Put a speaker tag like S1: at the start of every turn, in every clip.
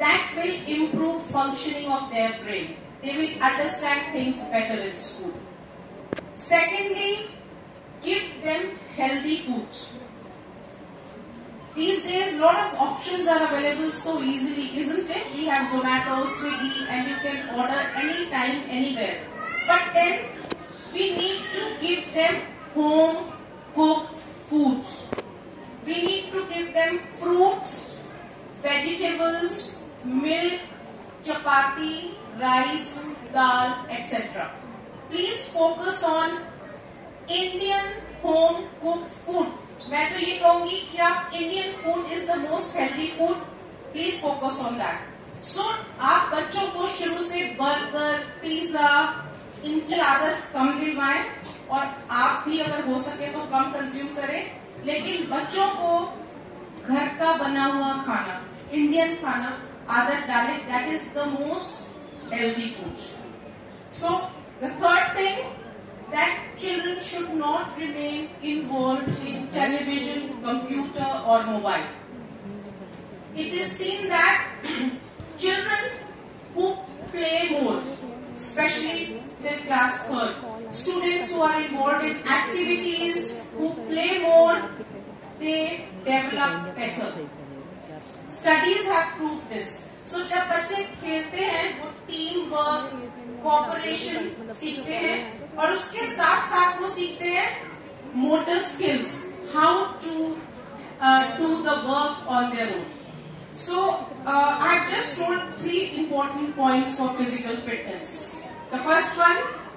S1: that will improve functioning of their brain. They will understand things better in school. Secondly, give them healthy foods. These days, lot of options are available so easily, isn't it? We have Zomato, Swiggy, and you can order anytime, anywhere. But then, we need to give them home-cooked food. We need to give them fruits, vegetables, milk, chapati, rice, dal, etc. Please focus on Indian home-cooked food. मैं तो ये कहूँगी कि आप Indian food is the most healthy food. Please focus on that. So आप बच्चों को शुरू से बर्गर, पिज्जा इनकी आदत कम दिलवाएं और आप भी अगर हो सके तो कम कंज्यूम करें. लेकिन बच्चों को घर का बना हुआ खाना, इंडियन खाना आदत डालें. That is the most healthy food. So the third thing, that children should not remain involved in television, computer or mobile. It is seen that children who play more, especially till class 3rd, students who are involved in activities, who play more, they develop better. Studies have proved this. So जब बच्चे खेलते हैं वो team work, cooperation सीखते हैं और उसके साथ साथ वो सीखते हैं motor skills, how to do the work on their own. So I have just told 3 important points for physical fitness. The first one,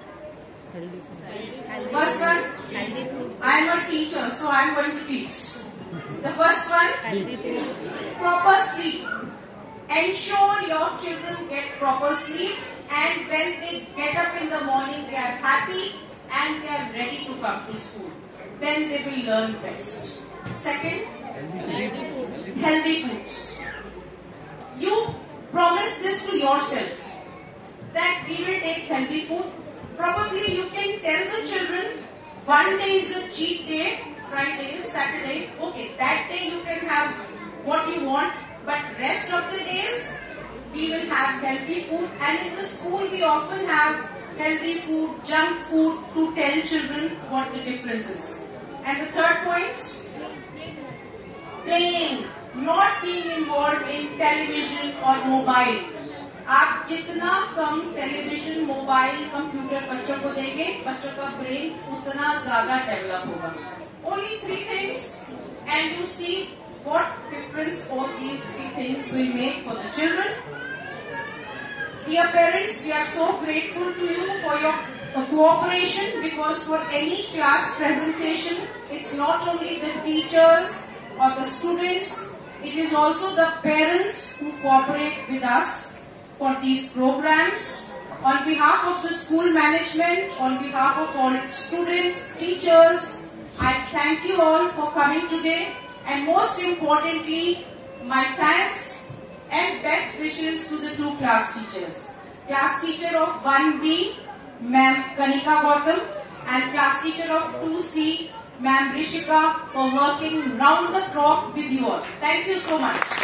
S1: I am a teacher, so I am going to teach. The first one, proper sleep. Ensure your children get proper sleep, and when they get up in the morning, they are happy and they are ready to come to school. Then they will learn best. Second, healthy foods. You promise this to yourself that we will take healthy food. Probably you can tell the children one day is a cheat day, Friday, Saturday. Okay, that day you can have what you want. But rest of the days, we will have healthy food, and in the school we often have healthy food, junk food to tell children what the difference is. And the third point, playing, not being involved in television or mobile. आप जितना कम television, mobile, computer बच्चों को देंगे, बच्चों का brain उतना ज्यादा develop होगा. Only 3 things, and you see what difference all these 3 things will make for the children. Dear parents, we are so grateful to you for your cooperation, because for any class presentation, it's not only the teachers or the students, it is also the parents who cooperate with us for these programs. On behalf of the school management, on behalf of all students, teachers, I thank you all for coming today. And most importantly, my thanks and best wishes to the 2 class teachers. Class teacher of 1B, Ma'am Kanika Gautam, and class teacher of 2C, Ma'am Rishika, for working round the clock with you all. Thank you so much.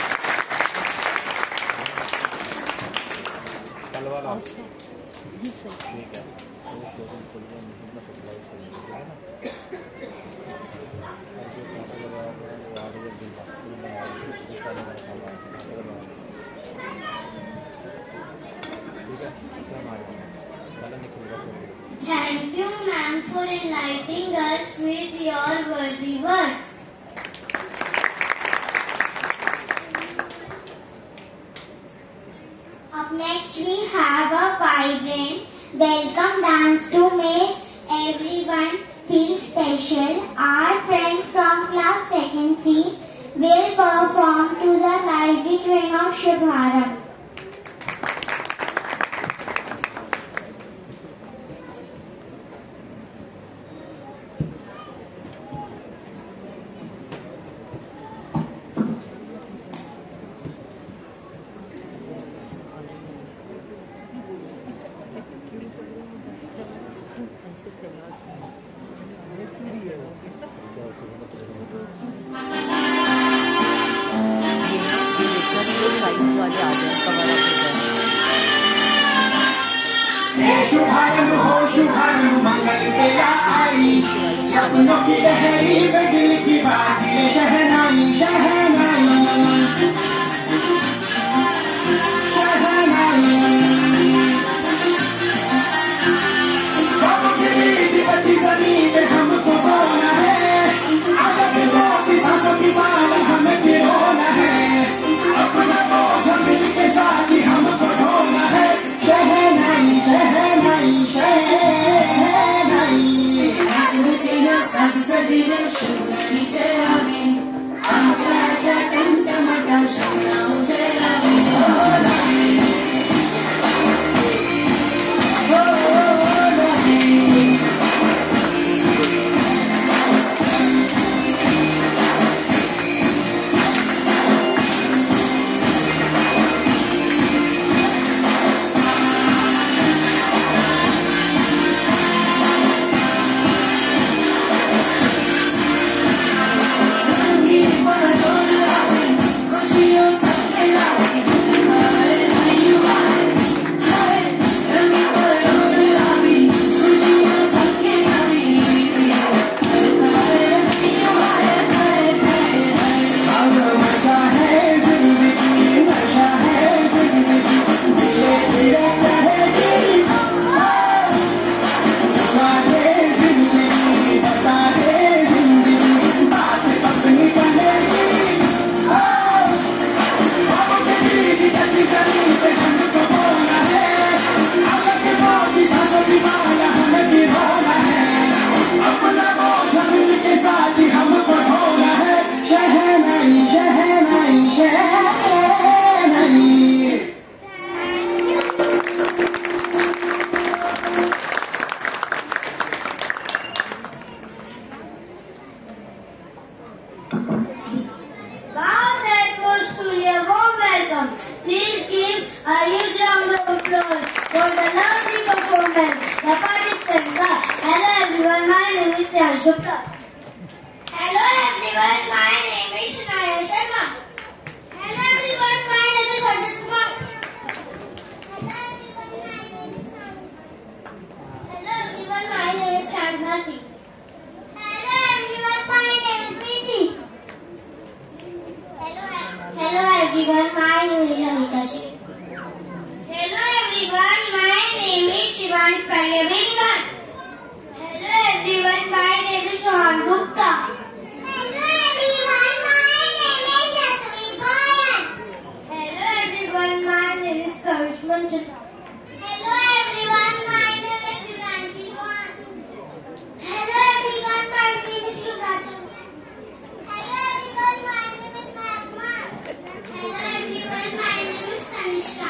S2: Thank you, ma'am, for enlightening us with your worthy words. Up next, we have a vibrant welcome dance to make everyone feel special. Our friend from class 2nd C will perform to the lively tune of Shubharambh.
S3: ये ना ये देखना भी कोई वाली आ जाए cover up हो जाए।
S4: शुभारंभ हो शुभारंभ मंगल तेरा आई, सपनों की लहरी में दिल की बाजी शहनाई शहनाई शहनाई। बाबू की मीठी बत्ती ज़मीन पे हमको बोना है, आशा के मोती सांसों की माला हमें पिरोना है, अपना बोझ मिल के साथ ही हमको ढोना है शहनाई शहनाई शहनाई। सजना सज सजना शुभनी चलावे, आजा आजा टमटमाटा शमना मुझे लावे।
S2: Please give a huge round of applause for the lovely performance. The participants are: hello everyone, my name is Priyansh Gupta. Hello everyone, my name is Shanaya Sharma. Hello everyone, my name is Harshit Kumar. Hello everyone, my name is Kanbhati. Hello everyone, my name is Preeti. Hello everyone, my name is Amita Singh. Hello everyone, my name is Shivansh Paryabingan. Hello everyone, my name is Sohan Gupta. Hello everyone, my name is Yasvi Goyan. Hello everyone, my name is Kavish Manchanda. Hello everyone, my name is Divanshi Khan. Hello everyone, my name is Yuvraj. Hello everyone, my name is Mahatma. Hello everyone, my name is Tanishka.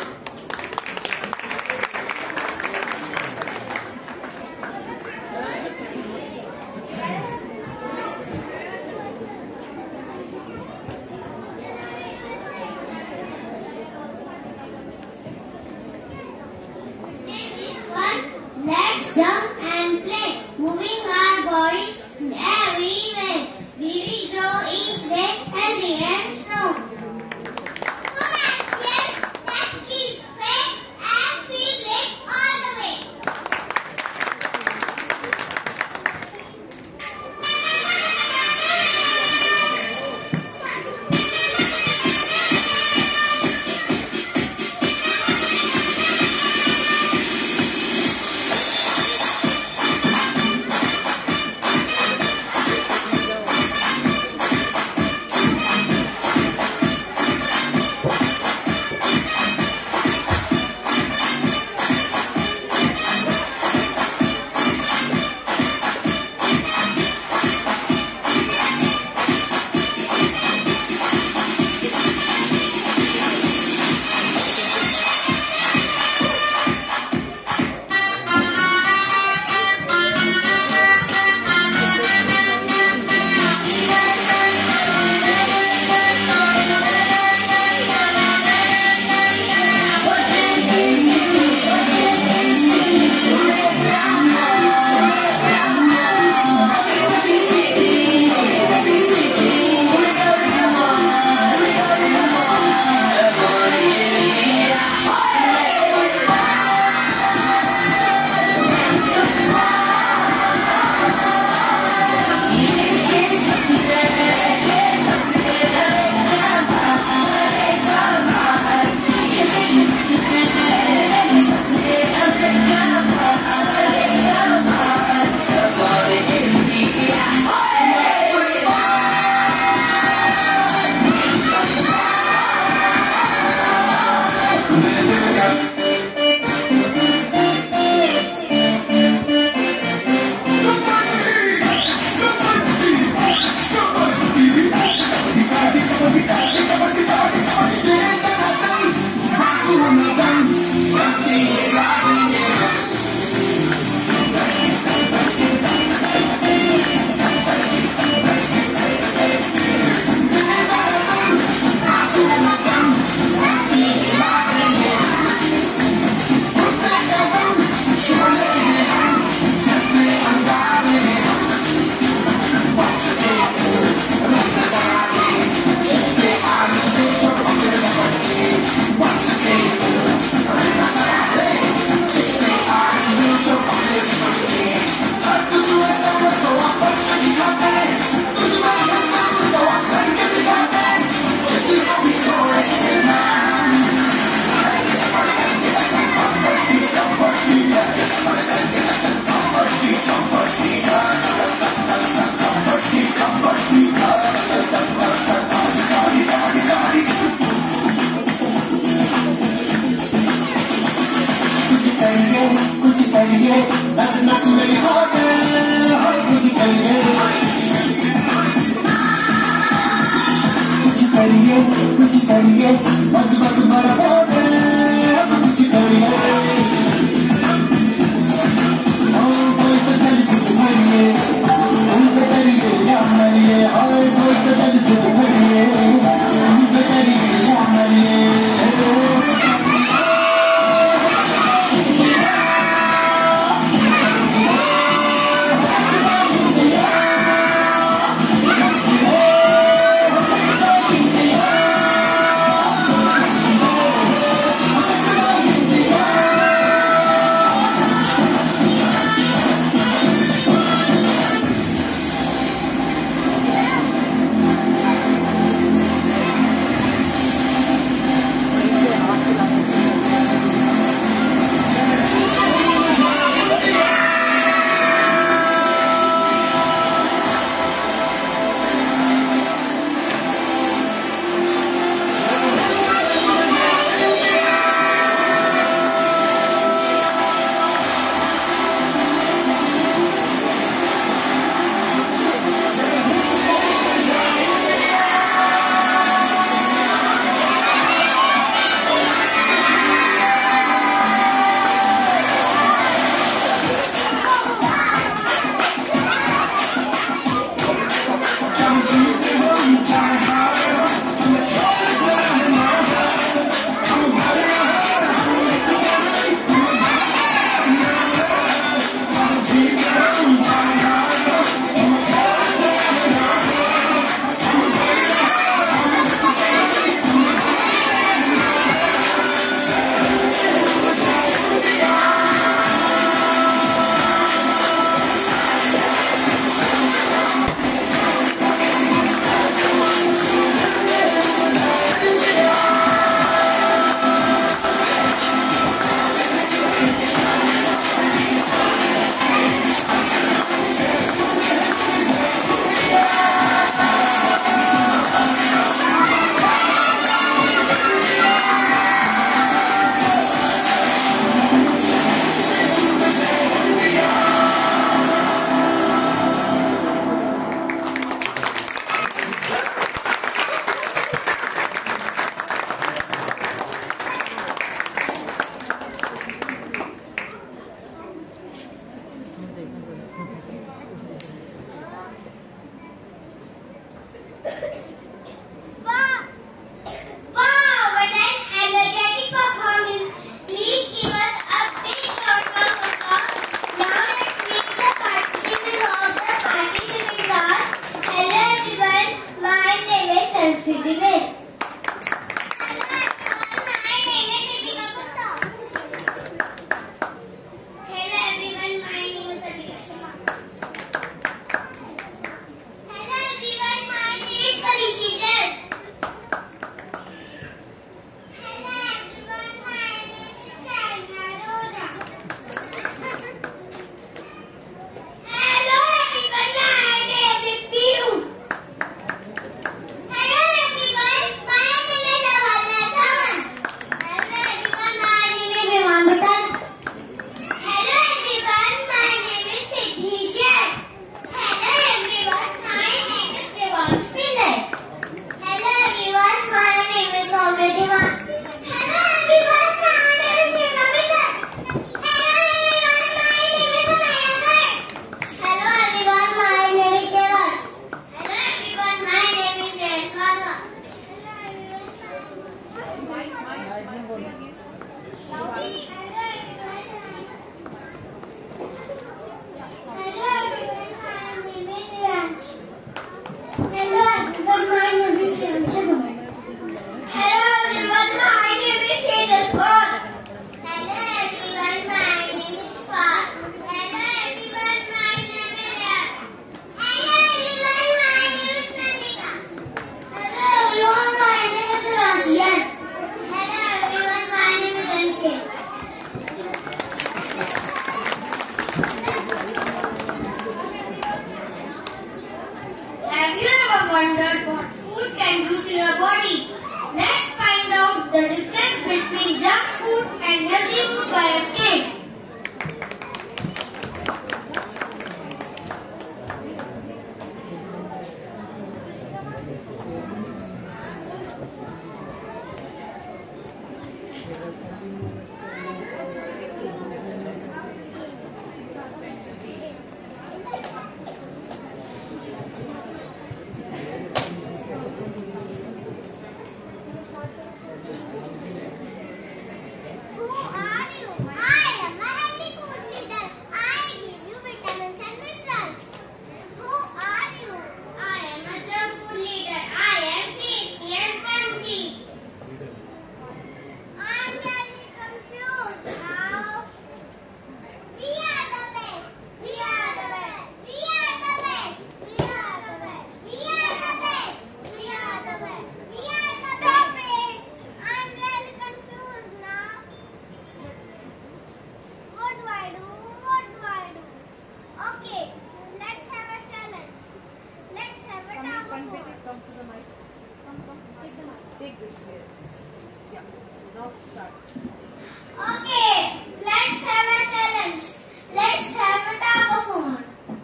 S2: Okay, let's have a challenge. Let's have a tacophone.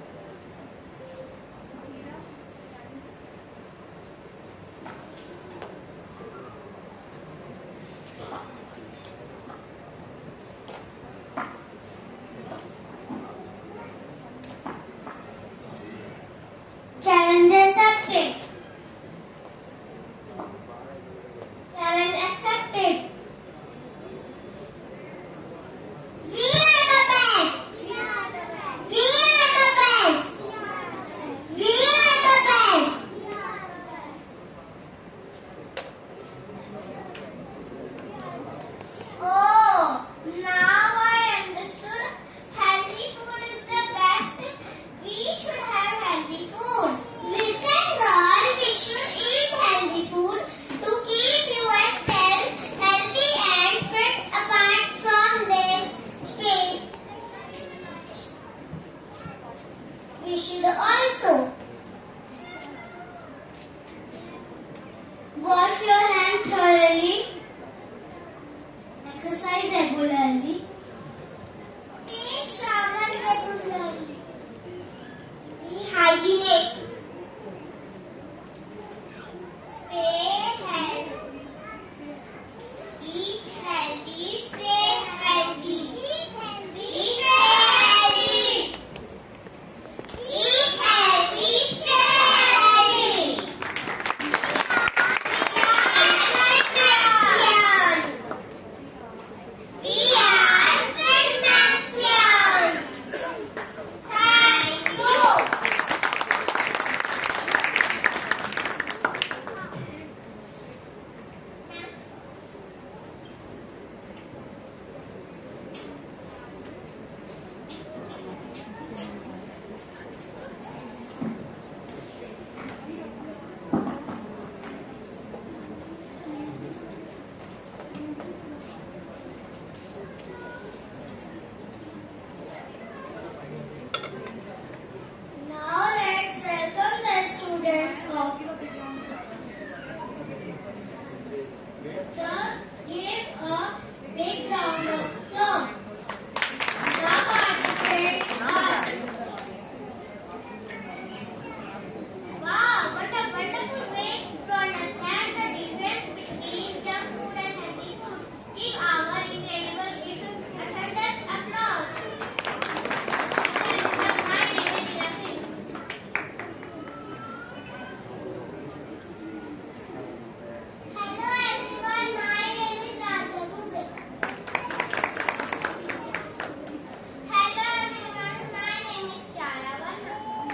S2: Challenge accepted. Challenge accepted. We are the best. We are the best. We are the best. We are the best. Oh, now I understood. Healthy food is the best. We should have healthy food. Listen, girl, we should eat healthy food to keep you as healthy and fit. Apart from this space, we should also wash your hands thoroughly, exercise regularly, take shower regularly, be hygienic, stay healthy, eat healthy, stay healthy, eat healthy, stay healthy, eat healthy, stay healthy. We are Fitnation. Thank you. Now let's welcome the students of give a big round of applause. The participants are wow, what a wonderful way to understand the difference between junk food and healthy food. Give our incredible gift a tremendous applause. My name is Ira Singh. Hello everyone, my name is Radha Dubey. Hello everyone, my name is Kiara Verma.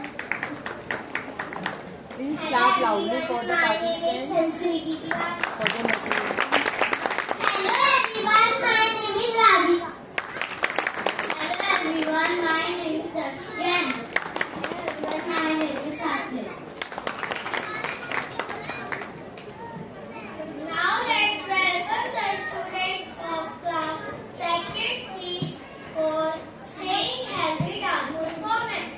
S3: Please clap loudly for the
S2: My name is
S3: participants.
S2: Sanskriti Tiwari.
S3: For the material.
S2: Hello everyone, my name is Radhika. Hello everyone, my name is Dakshan. Hello everyone, my name is Sathya. Now let's welcome the students of class 2nd C for staying healthy dance performance.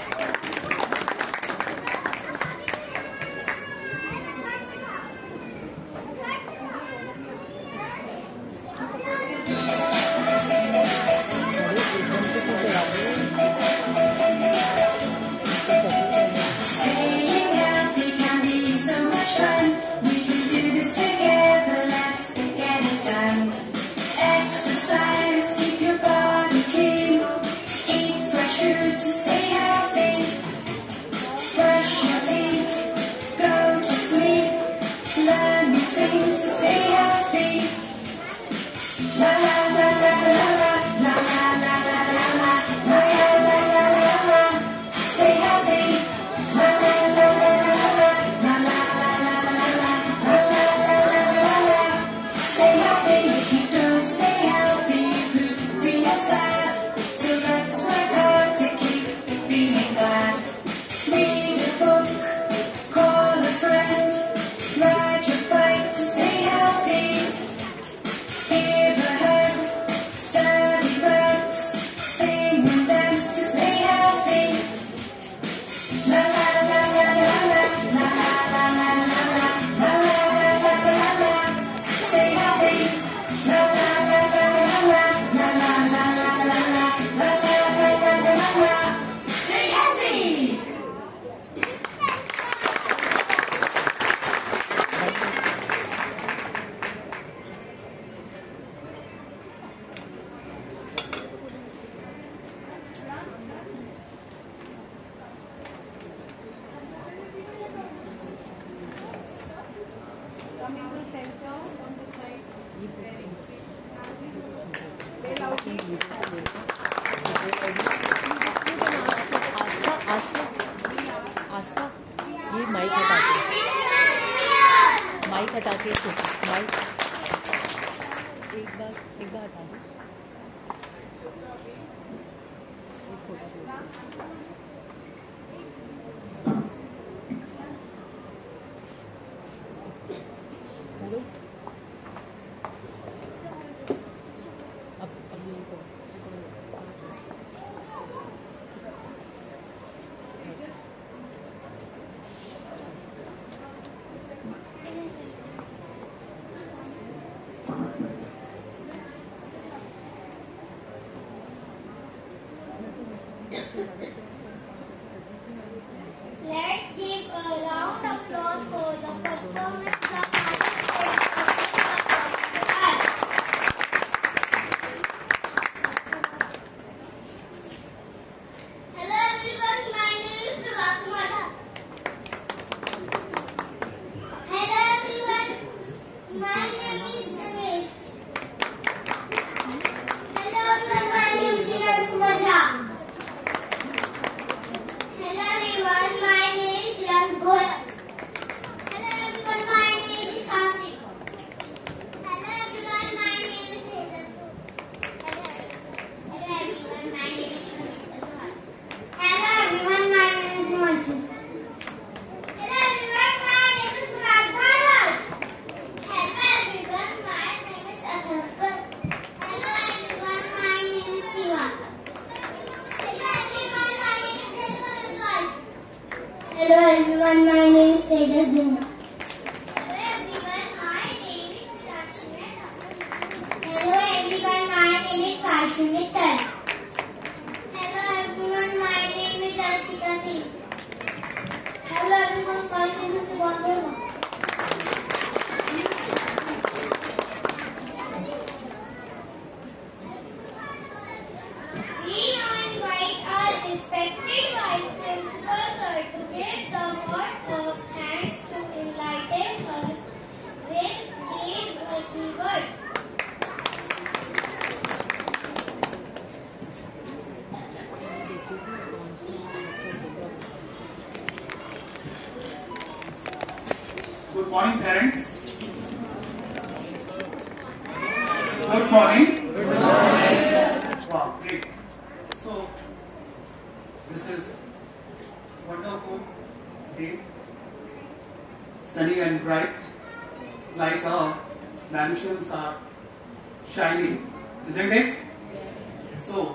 S5: Staying healthy can be so much fun. We can do this together. Let's get it done. Exercise, keep your body clean. Eat fresh food to stay healthy. Brush your teeth, go to sleep. Learn new things to stay healthy. La la la la la la la la la la la la la la la la la. Stay healthy. La la la la la la la la la la la la la la la. Stay healthy. If you don't stay healthy, you could feel sad. So let's work hard to keep feeling glad. Read a book, call a friend, ride your bike to stay healthy. Give a hug, study books, sing and dance to stay healthy. La la la la la la la la la la la la la la la la la. Stay healthy.
S3: अपनी वीडियो को लेकर आस्था ये mic हटा के mic हटा के mic एक बार हटा दो। हेलो अब यही करो।
S2: Let's give a round of applause for the performance of Hello everyone, my name is Prabhakumara. Hello everyone, my name is Ganesh. Hello everyone, my name is Dinesh Kumar Jha. Hello everyone, my name is Kiran Goyal. Hello everyone, my name is Shanti. Hello everyone, my name is Hazel. Hello everyone, my name is Shweta. Hello everyone, my name is Himanshu. Hello everyone, my name is Murad Bharat. Hello everyone, my name is Atharkar. Hello everyone, my name is Siva. Hello everyone, my name is Bharadwaj. Hello everyone, my name is Tejas Jindal. Hello everyone, my name is Lakshmi. Hello everyone, my name is Kashi Mittal. Hello everyone, my name is Arpita Deep. Hello everyone, my name is Vandana. We now invite our respected vice principal sir to give the word of thanks to enlighten us with these worthy words.
S4: Good morning, parents. Good morning. Wow, great. So, this is wonderful day, sunny and bright, like our mansions are shining, isn't it? So,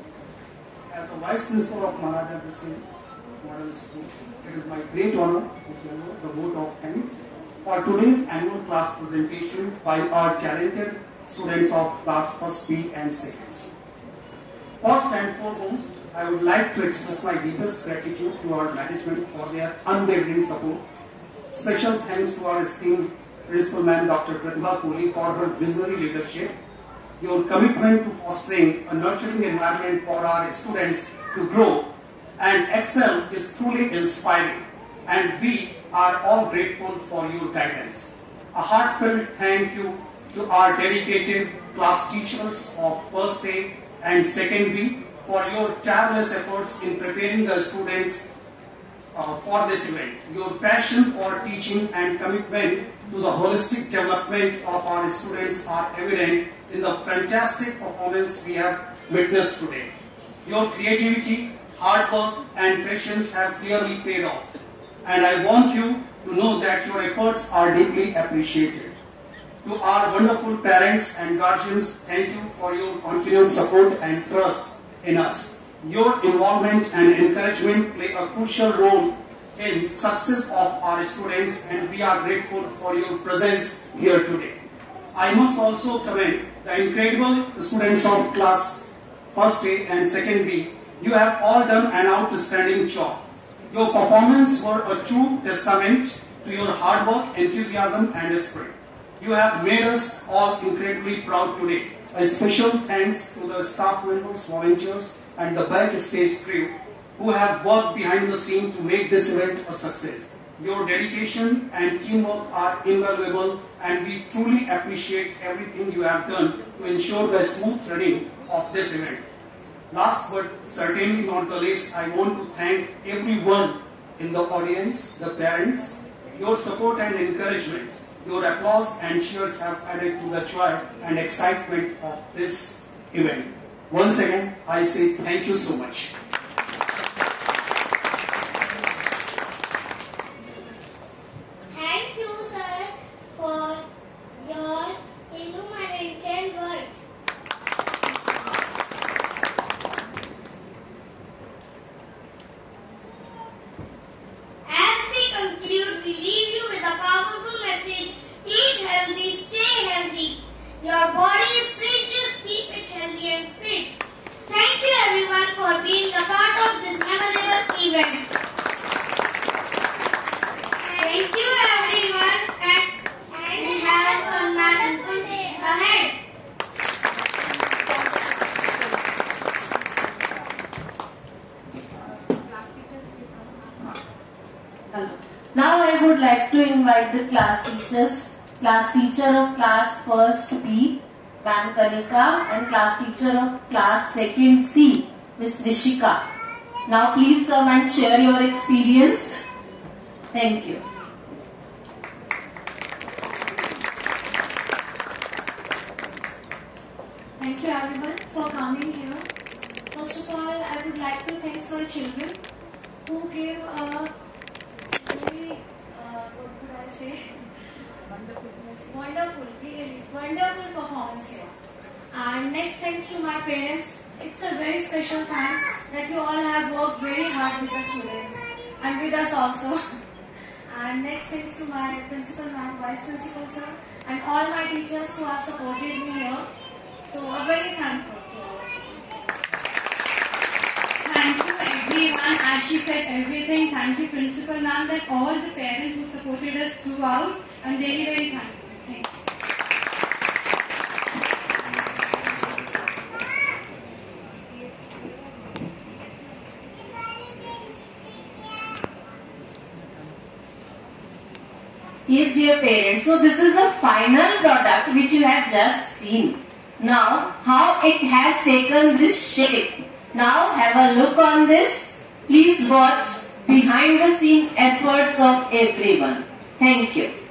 S4: as the Vice Principal of Maharaja Prasid Model School, it is my great honor to deliver the vote of thanks for today's annual class presentation by our talented students of class 1st B and 2nd C. First and foremost, I would like to express my deepest gratitude to our management for their unwavering support. Special thanks to our esteemed Principal Ma'am Dr. Pratibha Kohli for her visionary leadership. Your commitment to fostering a nurturing environment for our students to grow and excel is truly inspiring, and we are all grateful for your guidance. A heartfelt thank you to our dedicated class teachers of 1st A and 2nd B for your tireless efforts in preparing the students for this event. Your passion for teaching and commitment to the holistic development of our students are evident in the fantastic performance we have witnessed today. Your creativity, hard work and patience have clearly paid off, and I want you to know that your efforts are deeply appreciated. To our wonderful parents and guardians, thank you for your continued support and trust in us. Your involvement and encouragement play a crucial role in success of our students, and we are grateful for your presence here today. I must also commend the incredible students of class 1st A and 2nd B. You have all done an outstanding job. Your performance were a true testament to your hard work, enthusiasm and spirit. You have made us all incredibly proud today. A special thanks to the staff members, volunteers and the backstage crew who have worked behind the scene to make this event a success. Your dedication and teamwork are invaluable, and we truly appreciate everything you have done to ensure the smooth running of this event. Last but certainly not the least, I want to thank everyone in the audience, the parents. Your support and encouragement, your applause and cheers have added to the joy and excitement of this event. Once again, I say thank you so much.
S2: Thank you, sir, for your illuminating words. As we conclude, we leave you with a powerful message. Eat healthy, stay healthy. Your body is precious, keep it healthy and fit. Thank you everyone for being a part of this memorable event. Thank you everyone and have a wonderful day ahead.
S1: Now I would like to invite the class teachers, class teacher of class 1st B, Ma'am Kanika, and class teacher of class 2nd C, Miss Rishika. Now please come and share your experience. Thank you.
S6: Thank you everyone for coming here. First of all, I would like to thank our children who gave a very, what could I say? Wonderful performance here. And next, thanks to my parents. It's a very special thanks that you all have worked very hard with the students and with us also. And next, thanks to my principal ma'am, vice principal sir, and all my teachers who have supported me here. So, I'm very thankful to all of you.
S7: Thank you everyone. As she said everything, thank you principal ma'am, that all the parents who supported us throughout. I'm very, very thankful. Thank you.
S1: Yes, dear parents, so this is the final product which you have just seen. Now, how it has taken this shape. Now, have a look on this. Please watch behind the scene efforts of everyone. Thank you.